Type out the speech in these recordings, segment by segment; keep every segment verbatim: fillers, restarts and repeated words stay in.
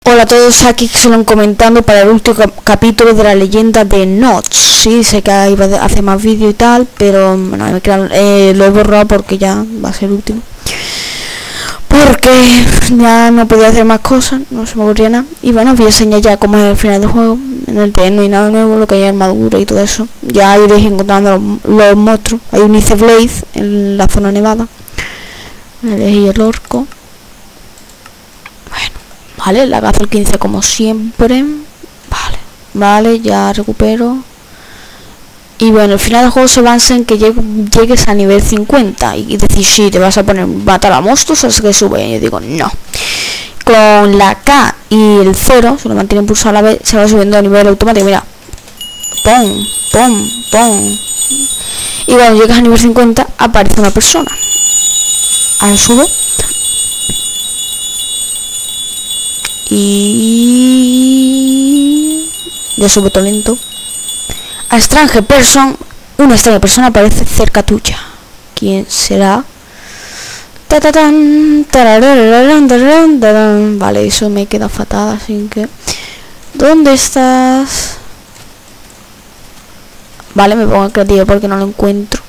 Hola a todos, aquí Xelon comentando para el último cap capítulo de la leyenda de Notch. Sí, sé que iba a hacer más vídeo y tal, pero bueno, me quedan, eh, lo he borrado porque ya va a ser el último. Porque ya no podía hacer más cosas, no se me ocurría nada. Y bueno, os voy a enseñar ya cómo es el final del juego. En el T no hay nada nuevo, lo que hay armadura y todo eso. Ya iréis encontrando los, los monstruos. Hay un Ice Blade en la zona nevada. Y el orco. Vale, la gazo el quince como siempre. Vale, vale, ya recupero. Y bueno, al final del juego se basa en que llegues a nivel cincuenta. Y decir, sí, te vas a poner matar a monstruos, es que sube. Y yo digo, no. Con la K y el cero, se lo mantiene pulsado a la vez, se va subiendo a nivel automático. Mira, pum, pum, pum. Y cuando llegas a nivel cincuenta, aparece una persona. Ahora sube. Y ya sube todo lento. A strange person, una extraña persona aparece cerca tuya. ¿Quién será? Vale, eso me queda fatal, así que ¿dónde estás? Vale, me pongo creativo porque no lo encuentro.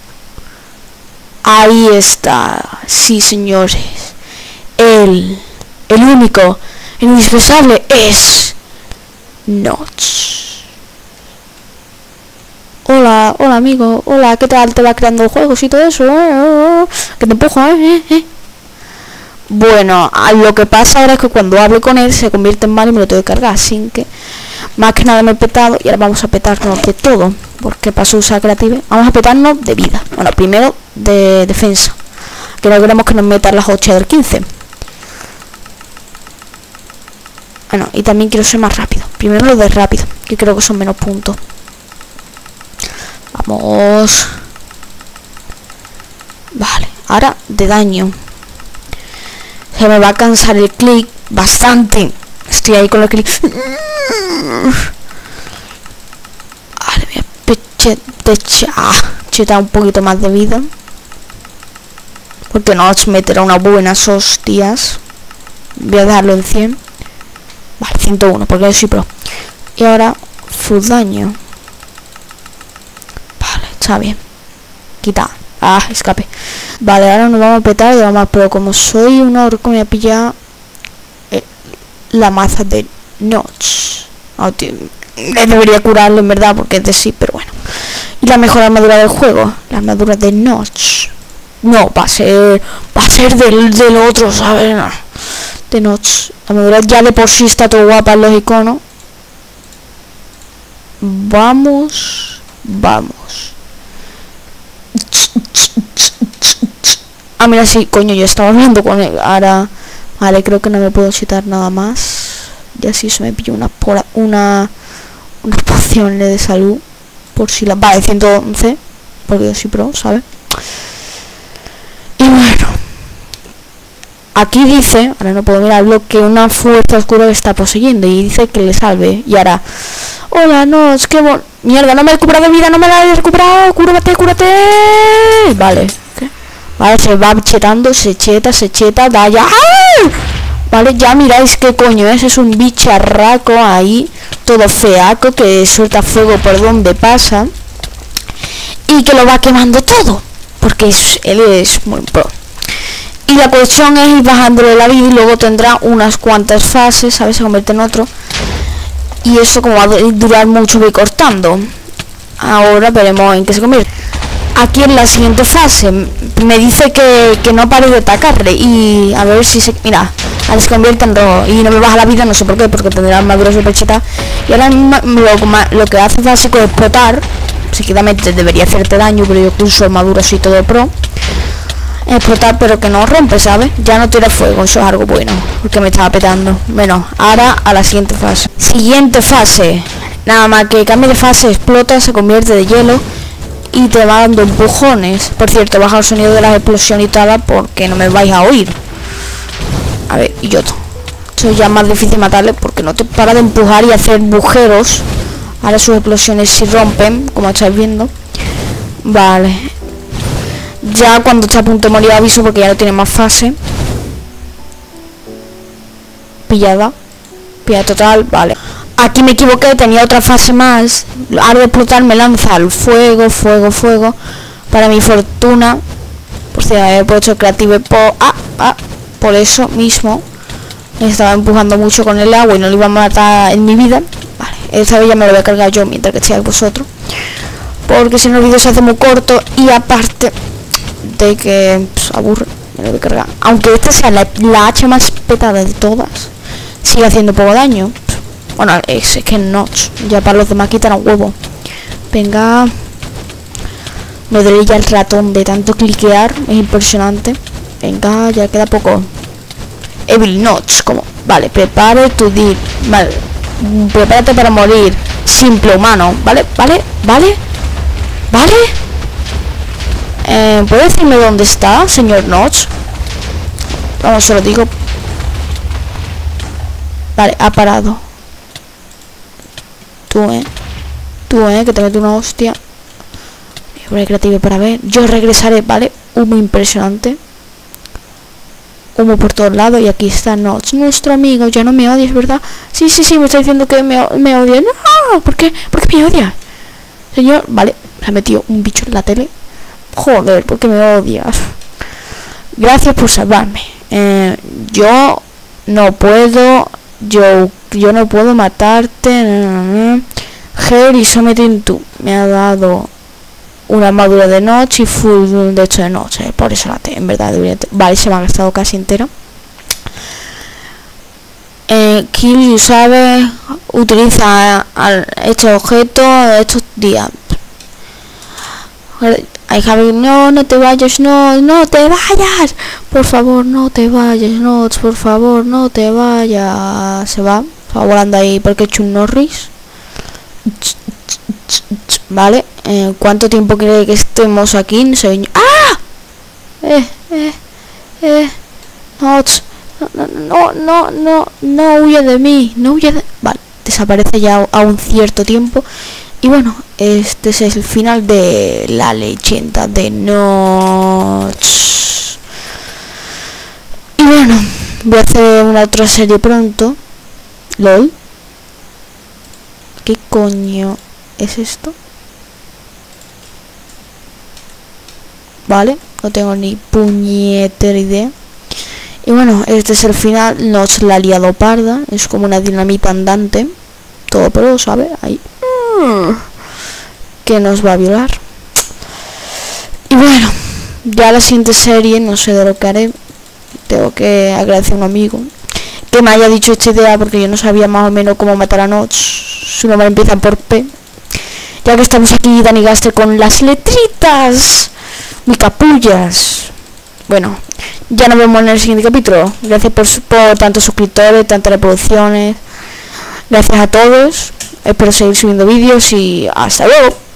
Ahí está. Sí, señores. El el único, el indispensable es Notch. Hola, hola amigo, hola, ¿qué tal te va creando el juego y todo eso? Que te empujo, ¿eh? ¿eh? Bueno, lo que pasa ahora es que cuando hablo con él se convierte en malo y me lo tengo que cargar, así que más que nada me he petado y ahora vamos a petarnos de todo, porque paso a usar creative. Vamos a petarnos de vida. Bueno, primero de defensa, que no queremos que nos metan las ocho del quince. Bueno, y también quiero ser más rápido. Primero lo de rápido, que creo que son menos puntos. Vamos. Vale, ahora de daño. Se me va a cansar el clic bastante. Estoy ahí con el clic. Vale, voy a pechetar un poquito más de vida. Porque no os meterá unas buenas hostias. Voy a dejarlo en cien. Vale, ciento uno, porque yo soy pro. Y ahora, full daño. Vale, está bien. Quita. Ah, escape. Vale, ahora nos vamos a petar y vamos a... Pero como soy un orco, me voy a pillar eh, la maza de Notch. Oh, debería curarlo en verdad, porque es de sí, pero bueno. Y la mejor armadura del juego, la armadura de Notch. No, va a ser... Va a ser del, del otro, ¿sabes? No. De Notch. La armadura ya de por sí está todo guapa en los iconos. Vamos. Vamos. Ah, mira, sí, coño, yo estaba hablando con él. Ahora, vale, creo que no me puedo citar nada más. Y así se me pilló una pora, una una poción de salud. Por si la... Vale, ciento once. Porque yo soy pro, ¿sabes? Y bueno. Aquí dice, ahora no puedo mirarlo, que una fuerza oscura le está poseyendo y dice que le salve. Y ahora, hola, no, es que bon... mierda, no me he recuperado de vida, no me la he recuperado, cúrate, cúrate. Vale, ¿qué? Vale, se va chetando, se cheta, se cheta, da ya. ¡Ay! Vale, ya miráis qué coño es, es un bicharraco ahí, todo feaco, que suelta fuego por donde pasa. Y que lo va quemando todo, porque es, él es muy pro. Y la cuestión es ir bajándole la vida y luego tendrá unas cuantas fases, ¿sabes? Se convierte en otro. Y eso como va a durar mucho, voy cortando. Ahora veremos en qué se convierte. Aquí en la siguiente fase me dice que, que no pare de atacarle. Y a ver si se... Mira, ahora se convierte en rojo. Y no me baja la vida, no sé por qué, porque tendrá armadura super cheta. Y ahora lo, lo que hace básico es explotar. Psíquicamente debería hacerte daño, pero yo uso armadura así todo pro. Explotar, pero que no rompe, ¿sabes? Ya no tira fuego, eso es algo bueno, porque me estaba petando. Bueno, ahora a la siguiente fase. Siguiente fase. Nada más que cambie de fase, explota, se convierte de hielo y te va dando empujones. Por cierto, baja el sonido de las explosiones y tal, porque no me vais a oír. A ver, y yo. Esto ya es más difícil matarle porque no te para de empujar y hacer agujeros. Ahora sus explosiones sí rompen, como estáis viendo. Vale. Ya cuando está a punto de morir aviso porque ya no tiene más fase. Pillada. Pía total, vale. Aquí me equivoqué, tenía otra fase más. Al explotar me lanza al fuego, fuego, fuego. Para mi fortuna, por si he puesto creativo por, ah, ah, por eso mismo me estaba empujando mucho con el agua y no lo iba a matar en mi vida. Vale, esta vez ya me lo voy a cargar yo mientras que estéis vosotros, porque si no el vídeo se hace muy corto y aparte de que pues, aburre, me lo voy a cargar. Aunque esta sea la, la hacha más petada de todas, sigue haciendo poco daño. Bueno, es, es que no, ya para los demás quitan a huevo. Venga. Me duele ya el ratón de tanto cliquear, es impresionante. Venga, ya queda poco. Evil Notch, como, vale, prepare tu dir, vale, prepárate para morir, simple humano, vale, vale, vale, vale. Eh, ¿Puede decirme dónde está, señor Notch? Vamos, se lo digo. Vale, ha parado. Tú, eh, tú, eh, que te meto una hostia. Voy a poner creativo para ver. Yo regresaré, vale, humo impresionante. Humo por todos lados y aquí está Notch, nuestro amigo. Ya no me odias, ¿verdad? Sí, sí, sí, me está diciendo que me, me odia. No, ¿por qué? ¿Por qué me odia? Señor, vale, se ha metido un bicho en la tele. Joder, ¿por qué me odias? Gracias por salvarme. Eh, yo no puedo, yo, yo no puedo matarte. Harry Something tú me ha dado una armadura de noche y full de hecho de noche, por eso la tengo, en verdad debería. Vale, se me ha gastado casi entero. Eh, Kill, sabe, utiliza al, estos objetos estos días. Ay, Javi, no, no te vayas, no, no te vayas, por favor, no te vayas, no, por favor, no te vayas. Se va, va volando ahí porque he hecho un Norris. Vale, eh, ¿cuánto tiempo cree que estemos aquí? Señor. ¡Ah! Eh, eh, eh. No, no, no, no, no, no huye de mí, no huye de... Vale, desaparece ya a un cierto tiempo. Y bueno, este es el final de la leyenda de Notch. Y bueno, voy a hacer una otra serie pronto. LOL. ¿Qué coño es esto? Vale, no tengo ni puñetera idea. Y bueno, este es el final. Notch la ha liado parda. Es como una dinamita andante. Todo pero, ¿sabe? Ahí. Que nos va a violar. Y bueno, ya la siguiente serie, no sé de lo que haré. Tengo que agradecer a un amigo que me haya dicho esta idea, porque yo no sabía más o menos cómo matar a Notch. Su nombre empieza por P. Ya que estamos aquí, Dani Gaster, con las letritas muy capullas. Bueno, ya nos vemos en el siguiente capítulo. Gracias por, por tantos suscriptores, tantas reproducciones. Gracias a todos. Espero seguir subiendo vídeos y hasta luego.